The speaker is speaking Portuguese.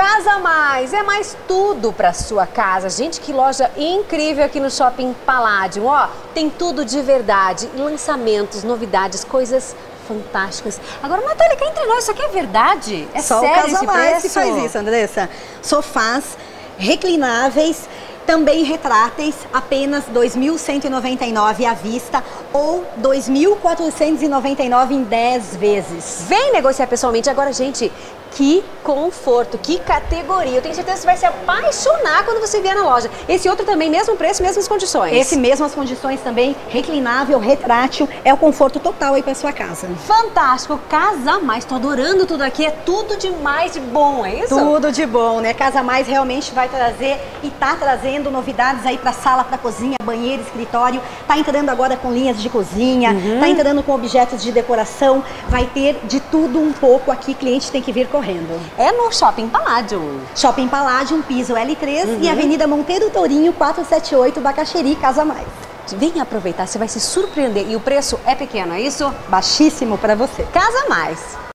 Casa Mais, é mais tudo para sua casa. Gente, que loja incrível aqui no Shopping Palladium. Ó, tem tudo de verdade, lançamentos, novidades, coisas fantásticas. Agora, Natália, cá entre nós, isso aqui é verdade? É só sério o Casa esse Mais preço? que faz isso, Andressa. Sofás reclináveis, também retráteis, apenas R$ 2.199 à vista ou R$ 2.499 em 10 vezes. Vem negociar pessoalmente. Agora, gente, que conforto, que categoria. Eu tenho certeza que você vai se apaixonar quando você vier na loja. Esse outro também, mesmo preço, mesmas condições. Esse mesmo as condições também, reclinável, retrátil, é o conforto total aí para sua casa. Fantástico, Casa Mais. Tô adorando tudo aqui, é tudo demais de bom, é isso? Tudo de bom, né? Casa Mais realmente vai trazer e tá trazendo novidades aí para sala, para cozinha, banheiro, escritório. Tá entrando agora com linhas de cozinha, tá entrando com objetos de decoração. Vai ter de tudo um pouco aqui, cliente tem que vir correndo. É no Shopping Palladium. Shopping Palladium, piso L3 e Avenida Monteiro Tourinho, 478, Bacaxeri, Casa Mais. Vem aproveitar, você vai se surpreender. E o preço é pequeno, é isso? Baixíssimo para você. Casa Mais.